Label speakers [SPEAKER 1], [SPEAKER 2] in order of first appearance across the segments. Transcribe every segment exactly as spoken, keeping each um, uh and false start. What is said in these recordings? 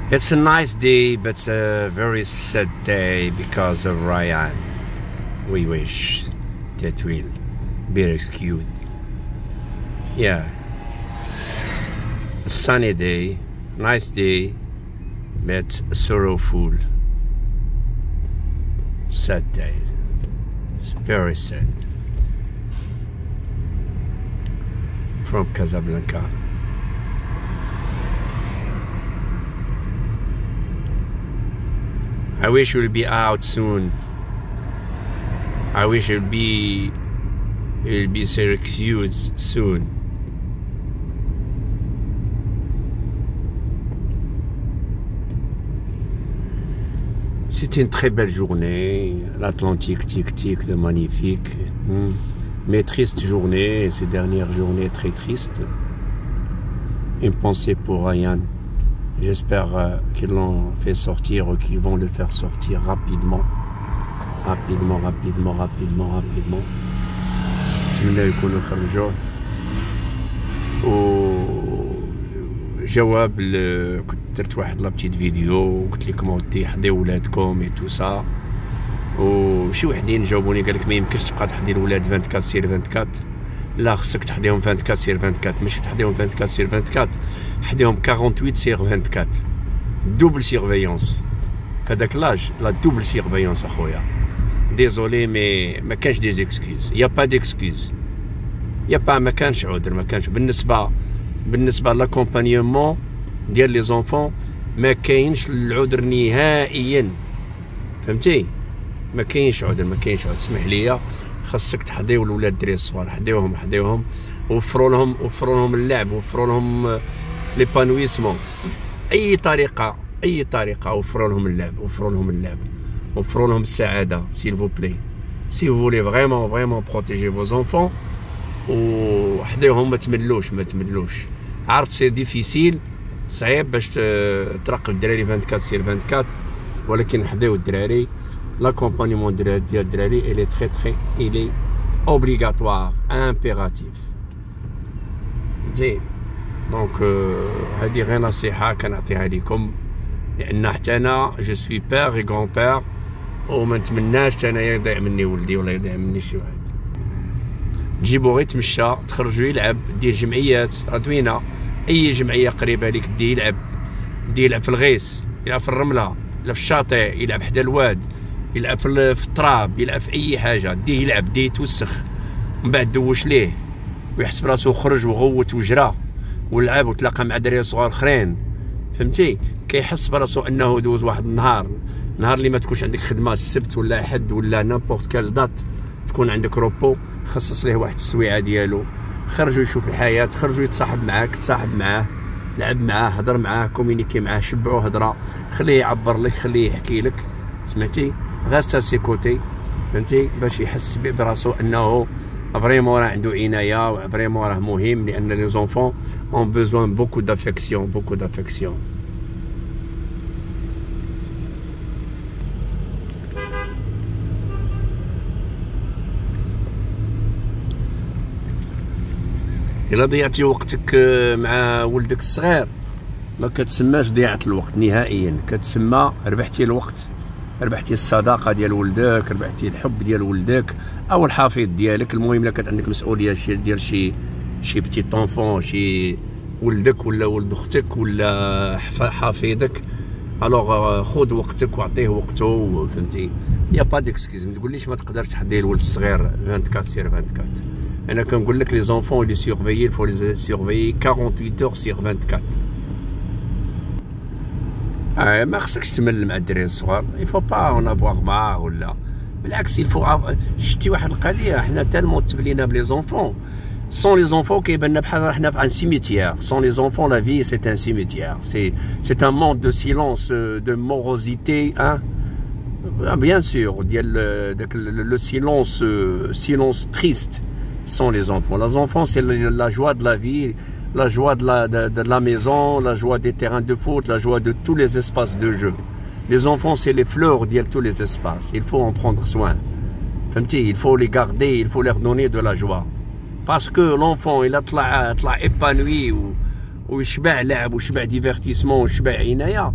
[SPEAKER 1] It's a nice day, but it's a very sad day because of Ryan. We wish that will be rescued. Yeah. A sunny day, nice day, but sorrowful. Sad day. It's very sad. From Casablanca. I wish we'll be out soon. I wish it'll be it'll be rescued soon. C'était une très belle journée. L'Atlantique tic-tic, le magnifique. Hmm. Mais triste journée, ces dernières journées très tristes. Une pensée pour Ryan. J'espère euh, qu'ils l'ont fait sortir ou qu'ils vont le faire sortir rapidement. Rapidement, rapidement, rapidement, rapidement. نتمنى يكونوا خرجوا. و جواب كنت درت واحد لابتيت فيديو وقلت لكم اودي حضيو ولادكم اي تو سا، وشي وحدين جاوبوني قال لك ما يمكنش تبقى تحضي الولاد أربعة وعشرين سير أربعة وعشرين، لا خصك تحضيهم أربعة وعشرين سير أربعة وعشرين، ماشي تحضيهم أربعة وعشرين سير أربعة وعشرين، حضيهم ثمانية وأربعين سير أربعة وعشرين. دوبل سيرفيونس هذاك لاج، لا دوبل سيرفيونس اخويا. ديزولي مي ما كانش دي زيكسكيوز، يا با ديكسكيوز، يا با ما كانش عذر، ما كانش بالنسبه بالنسبه لاكومبانيومون ديال لي زونفون ما كاينش العذر نهائيا، فهمتي؟ ما كاينش عذر، ما كاينش عذر. اسمح لي، خاصك تحضيو الولاد الدراري الصغار، حضيوهم حضيوهم وفروا لهم وفروا لهم اللعب، وفروا لهم ليبانويسمون، اي طريقه اي طريقه وفروا لهم اللعب، وفروا لهم اللعب، وفروا لهم السعاده، سيل فو بلي. سي فو فولي فريمون فريمون بروتيجي فو زونفون، وحضيوهم، ما تملوش ما تملوش. عرفت سي ديفيسيل، صعيب باش تراقب الدراري أربعة وعشرين سير أربعة وعشرين، ولكن حضيو الدراري. لاكومبانيمون ديال الدراري الي تري تري الي اوبليغاتوار امبيراتيف. جي دونك هذه غير نصيحه كنعطيها لكم، لان حتى انا جو سوي بير اي غون بير، وما نتمناش حتى انايا يضيع مني ولدي ولا يضيع مني شي واحد. تجيبو غير يتمشى، تخرجوا يلعب، دير جمعيات راه زوينه، اي جمعيه قريبه ليك دي يلعب، دي يلعب في الغيس، يلعب في الرمله، يلعب في الشاطئ، يلعب حدا الواد، يلعب في, في التراب، يلعب في اي حاجه، ديه يلعب، ديه يتوسخ، من بعد دوش ليه ويحس براسو خرج وغوت وجرى ولعب وتلاقى مع دراري صغار اخرين، فهمتي؟ كيحس براسو انه دوز واحد النهار، نهار اللي ما تكونش عندك خدمه، السبت ولا حد ولا نابورت كال دات، تكون عندك روبو، خصص ليه واحد السويعه ديالو، خرجوا يشوف الحياه، خرجوا يتصاحب معاك، تصاحب معاه، لعب معاه، هضر معاه، كومينيكي معاه، شبعوه هضره، خليه يعبر لك، خليه يحكي لك، سمعتي؟ غاستا سيكوتي، فهمتي؟ باش يحس براسو انه فريمون راه عنده عنايه، وفريمون راه مهم، لان لي زونفون اون بوزوان بوكو دافيكسيون، بوكو دافيكسيون. إلا ضيعتي وقتك مع ولدك الصغير ما كتسماش ضيعت الوقت نهائيا، كتسمى ربحتي الوقت، ربحتي الصداقه ديال ولدك، ربحتي الحب ديال ولدك او الحفيظ ديالك. المهم الا كانت عندك مسؤوليه شي ديال شي شي بتي طونفون، شي ولدك ولا ولد اختك ولا حفيظك، الوغ خذ وقتك واعطيه وقته، فهمتي؟ يا با ديكسكيز، ما تقوليش ما تقدرش تحضي الولد الصغير أربعة وعشرين سير أربعة وعشرين. انا كنقول لك لي زونفون اللي سيرفيي الفو لي سيرفيي ثمانية وأربعين اور سير أربعة وعشرين. اه ما خصكش تمل مع الدراري الصغار، يفو با اون افواغ مار، ولا بالعكس يلفو. شتي واحد القضيه، حنا تالمون تبلينا بلي زونفون، سون لي زونفون كيبان لنا بحال حنا في ان سيميتيير. سون لي زونفون لا في سي ان سيميتيير، سي سي ان موند دو سيلونس، دو موروزيتي، ان بيان سور ديال داك لو سيلونس، سيلونس تريست. sont les enfants. Les enfants, c'est la joie de la vie, la joie de la, de, de la maison, la joie des terrains de foot, la joie de tous les espaces de jeu. Les enfants, c'est les fleurs de tous les espaces. Il faut en prendre soin. Il faut les garder, il faut leur donner de la joie. Parce que l'enfant, il a épanoui, ou يشبع لعب ويشبع ديفيرتيسمون ويشبع عنايه،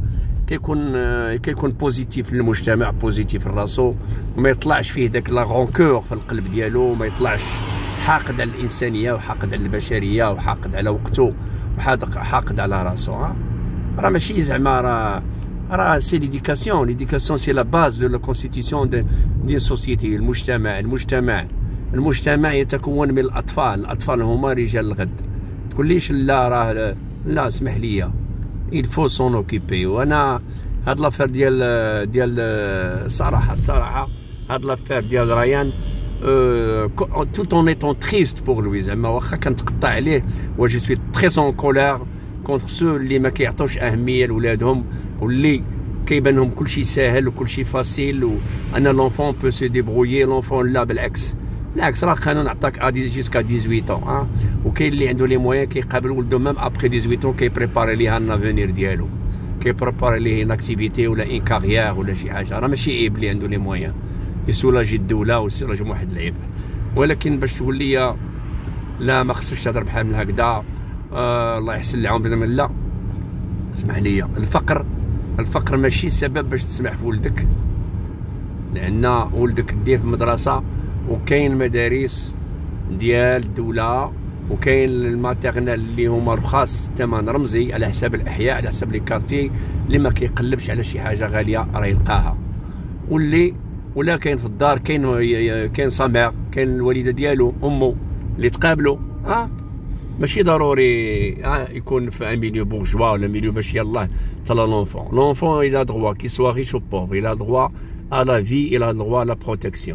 [SPEAKER 1] كيكون كيكون بوزيتيف للمجتمع، بوزيتيف لراسو، وما يطلعش فيه داك لا غونكور في القلب ديالو، ما يطلعش حاقد على الانسانيه وحاقد على البشريه وحاقد على وقته وحاقد على راسو. راه ماشي زعما راه راه سي ليديكاسيون، ليديكاسيون سي لا باز دو لا كونستيتيسيون دي سوسيتي. المجتمع المجتمع المجتمع يتكون من الاطفال، الاطفال هما رجال الغد. تقوليش لا راه لا، اسمح لي، il faut s'en occuper. وانا هاد لافير ديال ديال الصراحه الصراحه هاد لافير ديال ريان tout en étant triste pour lui، زعما واخا كنتقطع عليه، و جو سوي تري اون كولير كونتر سو اللي ما كيعطوش اهميه لولادهم، واللي كيبان لهم كلشي ساهل وكلشي فاسيل، وان لونفون بو سو ديبرويي. لونفون لا، بالعكس بالعكس، راه القانون عطاك جيسكا ثمانية عشر اه وكاين اللي عنده لي مويان كيقابل ولده ميم ابخي ثمانية عشر كيبريباري ليها الافونير ديالو، كيبريباري ليه ان اكتيفيتي ولا ان كاريير ولا شي حاجه. راه ماشي عيب اللي عنده لي مويان يسولاجي الدوله ويسولاجي واحد العيب، ولكن باش تقول لي لا ما خصكش تهضر بحال من هكذا، آه الله يحسن العون بلا لا، اسمح لي. الفقر الفقر ماشي سبب باش تسمح في ولدك، لان ولدك ديه في مدرسه وكاين مدارس ديال الدوله وكاين الماتيرنال اللي هما رخاص، ثمن رمزي على حساب الاحياء، على حساب لي كارتي، اللي ما كيقلبش على شي حاجه غاليه راه يلقاها. واللي ولا كاين في الدار كاين كاين سامير، كاين الوالده ديالو امه اللي تقابلوا. اه ماشي ضروري اه يكون في ان ميليو بورجوا ولا ميليو باش يلاه تلا لونفون. لونفون il a droit qu'il soit riche ou pauvre, il a droit à la vie, il a droit à la protection.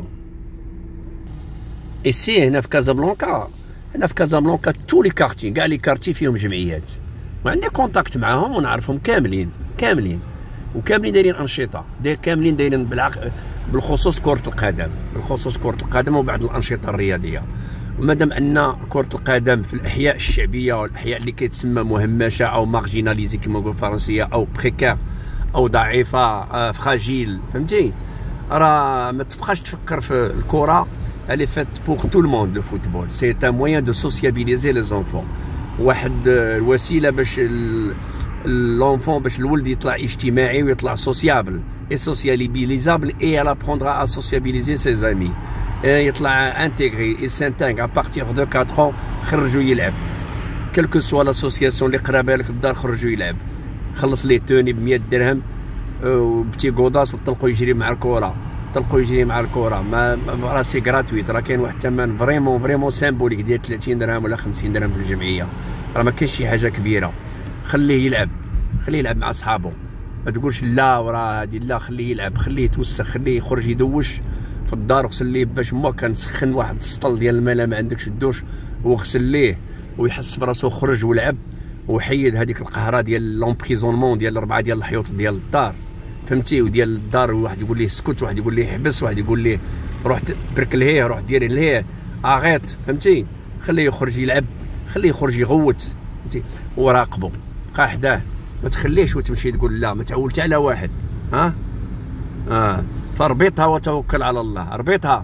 [SPEAKER 1] ici هنا في كازابلانكا، هنا في كازابلانكا تو لي كارتي، كاع لي كارتي فيهم جمعيات، وعندي كونتاكت معاهم ونعرفهم كاملين كاملين وكاملين دايرين انشطه، داير كاملين دايرين بالعق... بالخصوص كرة القدم، بالخصوص كرة القدم وبعض الانشطه الرياضيه. ومادام ان كرة القدم في الاحياء الشعبيه والاحياء اللي كيتسمى مهمشه او مارجيناليزي كما نقول بالفرنسيه، او بريكير او ضعيفه، آه فراجيل، فهمتي؟ راه ما تبقاش تفكر في الكره. Elle est faite pour tout le monde le football. C'est un moyen de sociabiliser les enfants. واحد الوسيله باش l'enfant باش الولد يطلع اجتماعي ويطلع سوسيابل et sociabilisable et elle apprendra à sociabiliser ses amis. يطلع انتيغري et s'intègre à partir de quatre ans. خرجوا يلعب quelle que soit l'association اللي قرابه لك الدار، خرجوا يلعب، خلص ليه توني ب مية درهم وبتي غوداس وطلقوا يجري مع الكره، طلقوا يجري مع الكره، ما راه سي غراتويت، راه كاين واحد الثمن فريمون فريمون سامبوليك ديال ثلاثين درهم ولا خمسين درهم في الجمعيه، راه ما كاينش شي حاجه كبيره. خليه يلعب، خليه يلعب مع صحابه، ما تقولش لا وراه هادي لا، خليه يلعب، خليه يتوسخ، خليه يخرج يدوش في الدار، وغسل ليه باش ما كنسخن واحد السطل ديال الماء ما عندكش الدوش، وغسل ليه ويحس براسو، خرج ولعب وحيد هذيك القهره ديال لومبريزونمون ديال الاربعه ديال الحيوط ديال الدار، فهمتي؟ وديال الدار واحد يقول ليه اسكت، واحد يقول ليه حبس، واحد يقول ليه روح برك لهيه، روح ديري لهيه اغيط، فهمتي؟ خليه يخرج يلعب، خليه يخرج يغوت، فهمتي؟ وراقبه، بقى حداه، ما تخليش وتمشي تقول لا، ما تعولت على واحد، ها اه فربطها وتوكل على الله، ربطها،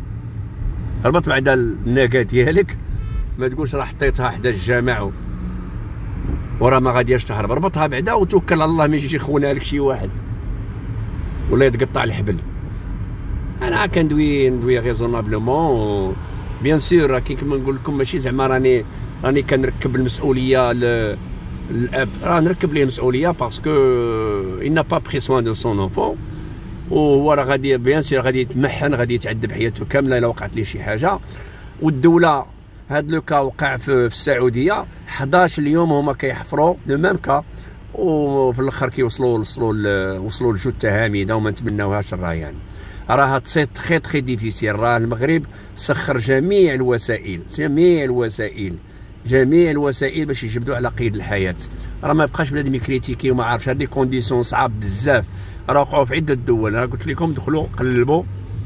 [SPEAKER 1] ربط بعد الناقه ديالك، ما تقولش راه حطيتها حدا الجامع وراه ما غادياش تهرب، ربطها بعدا وتوكل على الله، ما يجيش يخونها لك شي واحد ولا يتقطع الحبل. انا كندوي ندوي ريزونابلومون، بيان سور راه كيما نقول لكم ماشي زعما راني راني كنركب المسؤوليه للاب، راه نركب ليه المسؤوليه باسكو il n'a pas pris soin de son enfant، وهو راه غادي بيان سور غادي يتمحن، غادي يتعذب حياته كامله الا وقعت ليه شي حاجه. والدوله هاد لو كا وقع في السعوديه حداش اليوم هما كيحفروا لو ميم كا، وفي الاخر كيوصلوا وصلوا وصلوا لجوج تهاميده وما نتمناوهاش الريان. راها تسي تخي تخي ديفيسيل، راه المغرب سخر جميع الوسائل جميع الوسائل جميع الوسائل باش يجبدوا على قيد الحياه. راه ما بقاش بنادم يكريتيكي وما عارفش، هاد لي كونديسيون صعاب بزاف، راه وقعوا في عده دول. انا قلت لكم دخلوا قلبوا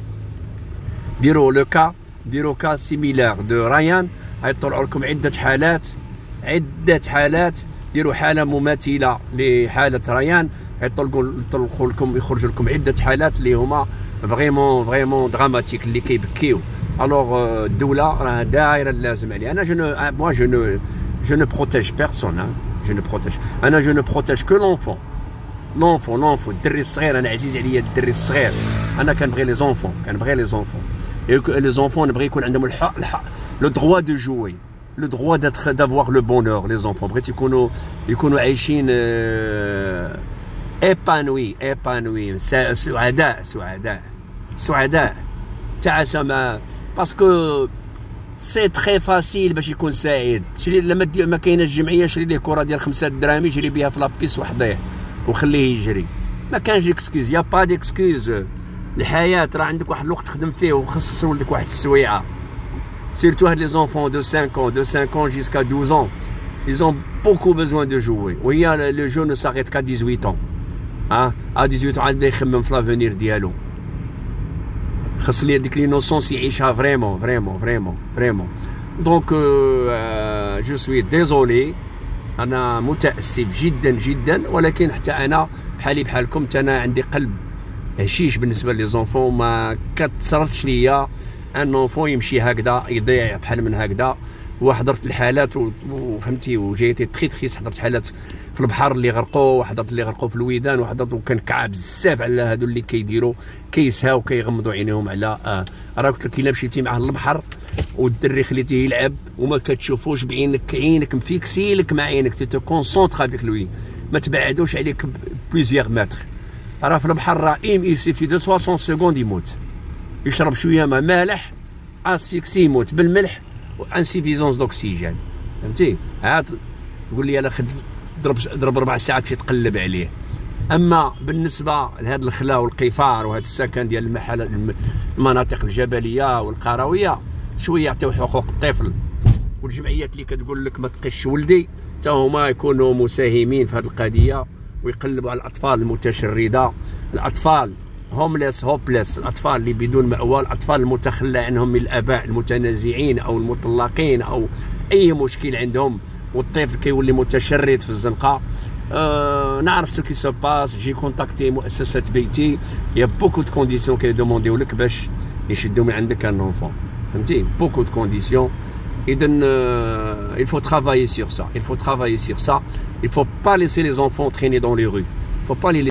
[SPEAKER 1] ديروا لو كا، ديروا كا سيميلار دو ريان، غيطلعوا لكم عده حالات عده حالات، ديروا حاله مماثله لحاله ريان، غيطلقوا يطلقوا لكم يخرجوا لكم عده حالات اللي هما فريمون فريمون دراماتيك اللي كيبكيو. الوغ الدوله راه دايره اللازم عليها. انا جو نو موا جو نو جو نو بروتيج بيرسون، جو نو بروتيج انا جو نو بروتيج كو لونفون لونفون لونفون الدري الصغير. انا عزيز عليا الدري الصغير، انا كنبغي لي زونفون، كنبغي لي زونفون. لي زونفون نبغي يكون عندهم الحق الحق لو دروا دو جوي، لو دروا داتر دافوار لو بونور. لي زونفون بغيت يكونوا يكونوا عايشين ايبانوي ايبانوي سعداء سعداء سعداء. تاع سما باسكو سي تري فاسيل باش يكون سعيد. شري لما ما كايناش جمعيه، شري ليه كره ديال خمسة دراهم يجري بها في لابيس وحديه وخليه يجري. ما كانش ديكسكوز، يا با ديكسكوز. الحياه راه عندك واحد الوقت تخدم فيه وخصص ولدك واحد السويعه. سيرتو هاد لي زونفون دو خمسة ans de cinq ans jusqu'à douze ans ils ont beaucoup besoin de jouer. وهي لو جو نو ساريت كا ثمانية ans. ها ا ثمانية ans عاد بدا يخمم في لافونير ديالو. خاص لي هذيك لي نوسونس يعيشها فريمون فريمون فريمون فريمون. دونك جو سوي ديزولي، انا متاسف جدا جدا، ولكن حتى انا بحالي بحالكم انا عندي قلب هشيش بالنسبه لي زونفون. ما كتصرتش ليا ان اونفون يمشي هكذا يضيع بحال من هكذا. وحضرت الحالات وفهمتي وجايتي تخي تخيس. حضرت حالات في البحر اللي غرقوا، وحضرت اللي غرقوا في الويدان، وحضرت وكان كعب بزاف على هادو اللي كيديروا كيسهاو كيغمضوا عينيهم على اه راه قلت لك الا مشيتي معاه للبحر والدري خليتيه يلعب وما كتشوفوش بعينك، عينك مفيكسي لك مع عينك، تي تو كونسونطر افيك لوي، ما تبعدوش عليك بليزيغ متر. راه في البحر راه ام يسيفي دو ستين سكوند يموت. يشرب شويه ما مالح اسفيكسي يموت بالملح وانسيفيزونس دوكسيجين. فهمتي؟ عاد تقول لي انا خد ضرب ضرب اربع ساعات في تقلب عليه. اما بالنسبه لهذا الخلا والقفار وهذا السكن ديال المحل المناطق الجبليه والقرويه شويه يعطيو حقوق الطفل. والجمعيات اللي كتقول لك ما تقيش ولدي حتى هما يكونوا مساهمين في هذه القضيه ويقلبوا على الاطفال المتشرده، الاطفال هومليس هوبليس، الاطفال اللي بدون مأوى، الاطفال المتخلى عنهم من الاباء المتنازعين او المطلقين او اي مشكل عندهم، والطفل كيولي متشرد في الزنقه. أه نعرف سو كي سو باس. جي كونتاكتي مؤسسه بيتي، يا بوكو دو كونديسيون كيدومونديو لك باش يشدوا من عندك ان اونفون. فهمتي؟ بوكو دو كونديسيون. اذا euh, il faut travailler sur ça, il faut travailler sur ça, il faut pas laisser les enfants traîner dans les rues, il faut pas les